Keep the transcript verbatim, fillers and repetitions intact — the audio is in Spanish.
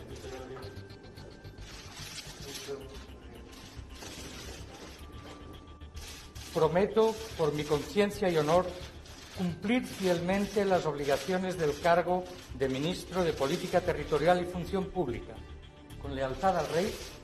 Prometo, por mi conciencia y honor, cumplir fielmente las obligaciones del cargo de Ministro de Política Territorial y Función Pública, con lealtad al Rey